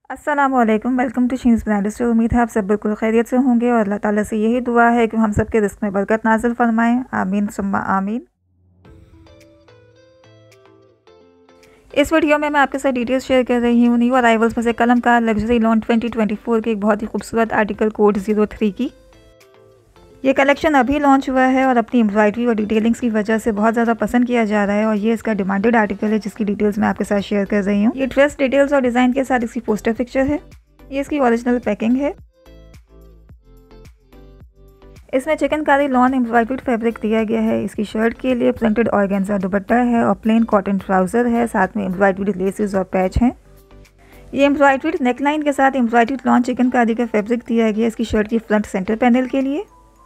अस्सलामुअलैकुम, welcome to Sheen's brand store. उम्मीद है आप सब बिल्कुल खैरियत से होंगे और अल्लाह ताला से यही दुआ है कि हम सब के रिस्क में बरकत नाजिल फरमाएं। आमीन सुम्मा आमीन। इस वीडियो में मैं आपके साथ डिटेल्स शेयर कर रही हूँ न्यू अराइवल्स में से कलमकार लग्जरी लॉन 2024 के एक बहुत ही खूबसूरत आर्टिकल कोड 03 की। ये कलेक्शन अभी लॉन्च हुआ है और अपनी एम्ब्रॉयडरी और डिटेलिंग्स की वजह से बहुत ज़्यादा पसंद किया जा रहा है और ये इसका डिमांडेड आर्टिकल है जिसकी डिटेल्स मैं आपके साथ शेयर कर रही हूँ। ये ड्रेस डिटेल्स और डिज़ाइन के साथ इसकी पोस्टर पिक्चर है। ये इसकी ओरिजिनल पैकिंग है। इसमें चिकनकारी लॉन एम्ब्रॉयडर्ड फैब्रिक दिया गया है। इसकी शर्ट के लिए प्रिंटेड ऑर्गेन्जा दुपट्टा है और प्लेन कॉटन ट्राउज़र है, साथ में एम्ब्रॉयडर्ड लेसेस और पैच हैं। ये एम्ब्रॉयडर्ड नेकलाइन के साथ एम्ब्रॉयडर्ड लॉन चिकनकारी का फैब्रिक दिया गया है इसकी शर्ट की फ्रंट सेंटर पैनल के लिए।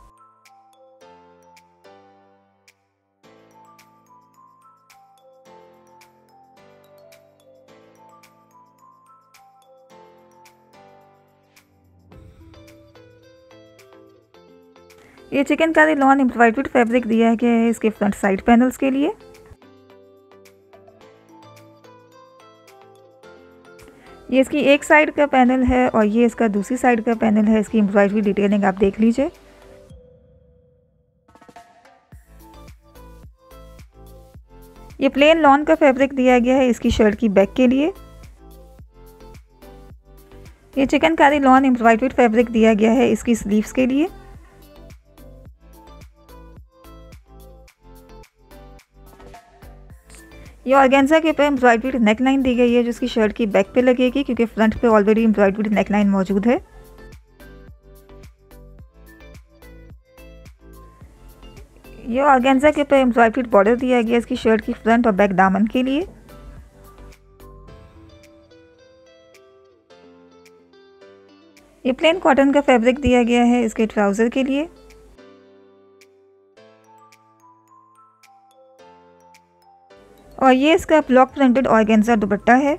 ये चिकनकारी लॉन एम्ब्रॉयडर्ड फैब्रिक दिया गया है इसके फ्रंट साइड पैनल्स के लिए। ये इसकी एक साइड का पैनल है और ये इसका दूसरी साइड का पैनल है। इसकी एम्ब्रॉयडरी डिटेलिंग आप देख लीजिए। ये प्लेन लॉन का फैब्रिक दिया गया है इसकी शर्ट की बैक के लिए। ये चिकनकारी लॉन एम्ब्रॉयडर्ड फैब्रिक दिया गया है इसकी स्लीव्स के लिए। ये ऑर्गेन्जा के ऊपर एम्ब्रॉयडर्ड नेकलाइन दी गई है जो इसकी शर्ट की बैक पे लगेगी क्योंकि फ्रंट पे ऑलरेडी एम्ब्रॉयडर्ड नेकलाइन मौजूद है। ये ऑर्गेन्जा के ऊपर एम्ब्रॉयडर्ड बॉर्डर दिया गया इसकी शर्ट की फ्रंट और बैक दामन के लिए। ये प्लेन कॉटन का फैब्रिक दिया गया है इसके ट्राउज़र के लिए। और ये इसका ब्लॉक प्रिंटेड ऑर्गेन्जा दुपट्टा है।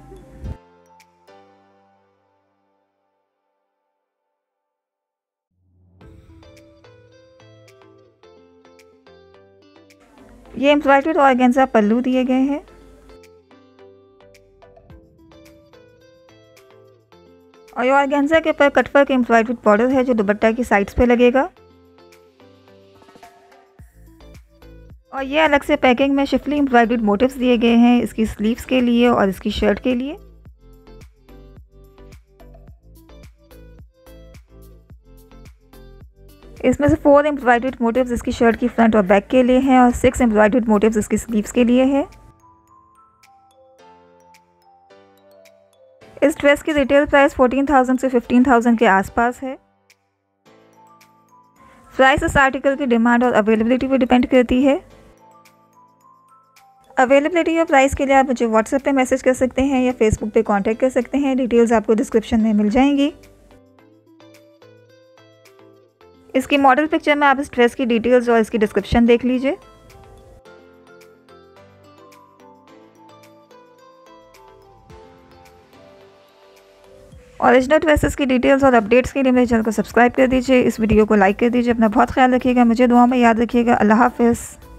ये एम्ब्रॉयडर्ड ऑर्गेन्जा पल्लू दिए गए हैं। और ये ऑर्गेन्जा के ऊपर कटवर्क एम्ब्रॉयडर्ड बॉर्डर है जो दुपट्टा की साइड्स पे लगेगा। और ये अलग से पैकिंग में शिफली एम्ब्रॉयडर्ड मोटिव्स दिए गए हैं इसकी स्लीव्स के लिए और इसकी शर्ट के लिए। इसमें से 4 एम्ब्रॉयडर्ड मोटिव्स इसकी शर्ट की फ्रंट और बैक के लिए हैं और 6 एम्ब्रॉयडर्ड मोटिव्स इसकी स्लीव्स के लिए है। इस ड्रेस की रिटेल प्राइस 14,000 से 15,000 के आसपास है। प्राइस इस आर्टिकल की डिमांड और अवेलेबिलिटी पर डिपेंड करती है। अवेलेबिलिटी और प्राइस के लिए आप मुझे व्हाट्सएप पे मैसेज कर सकते हैं या फेसबुक पे कांटेक्ट कर सकते हैं। डिटेल्स आपको डिस्क्रिप्शन में मिल जाएंगी। इसकी मॉडल पिक्चर में आप इस ड्रेस की डिटेल्स और इसकी डिस्क्रिप्शन देख लीजिए। ओरिजिनल ड्रेसेस की डिटेल्स और अपडेट्स के लिए मेरे चैनल को सब्सक्राइब कर दीजिए। इस वीडियो को लाइक कर दीजिए। अपना बहुत ख्याल रखिएगा। मुझे दुआ में याद रखिएगा। अल्लाह हाफ़िज़।